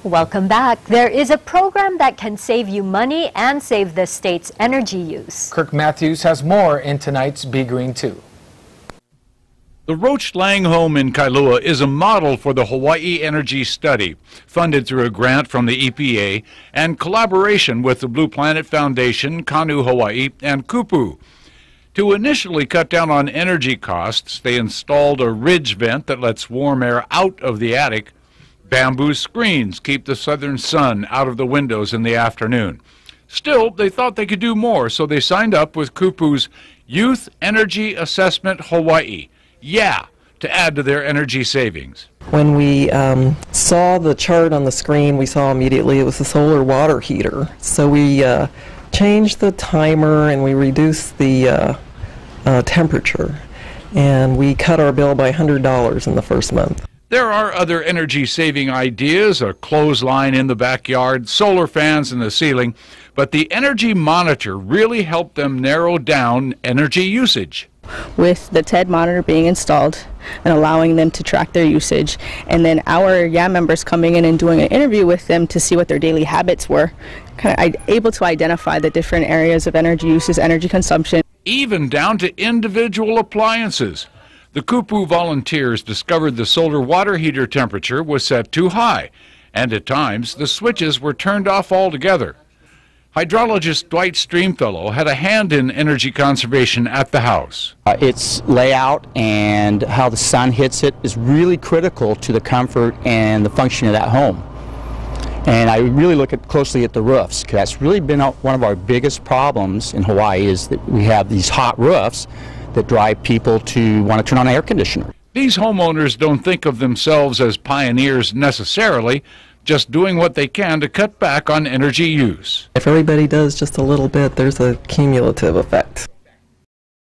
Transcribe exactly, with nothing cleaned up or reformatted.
Welcome back. There is a program that can save you money and save the state's energy use. Kirk Matthews has more in tonight's Be Green two. The Roach Lang home in Kailua is a model for the Hawaii Energy Study, funded through a grant from the E P A and collaboration with the Blue Planet Foundation, Kanu Hawaii, and Kupu. To initially cut down on energy costs, they installed a ridge vent that lets warm air out of the attic. Bamboo screens keep the southern sun out of the windows in the afternoon. Still, they thought they could do more, so they signed up with Kupu's Youth Energy Assessment Hawaii, yeah, to add to their energy savings. When we um, saw the chart on the screen, we saw immediately it was a solar water heater. So we uh, changed the timer and we reduced the uh, uh, temperature. And we cut our bill by one hundred dollars in the first month. There are other energy-saving ideas, a clothesline in the backyard, solar fans in the ceiling, but the Energy Monitor really helped them narrow down energy usage. With the T E D monitor being installed and allowing them to track their usage, and then our Y A M members coming in and doing an interview with them to see what their daily habits were, kind of able to identify the different areas of energy uses, energy consumption. Even down to individual appliances. The Kupu volunteers discovered the solar water heater temperature was set too high, and at times the switches were turned off altogether. Hydrologist Dwight Stringfellow had a hand in energy conservation at the house. Uh, its layout and how the sun hits it is really critical to the comfort and the function of that home. And I really look at, closely at the roofs, because that's really been one of our biggest problems in Hawaii, is that we have these hot roofs that drive people to want to turn on an air conditioner. These homeowners don't think of themselves as pioneers necessarily, just doing what they can to cut back on energy use. If everybody does just a little bit, there's a cumulative effect.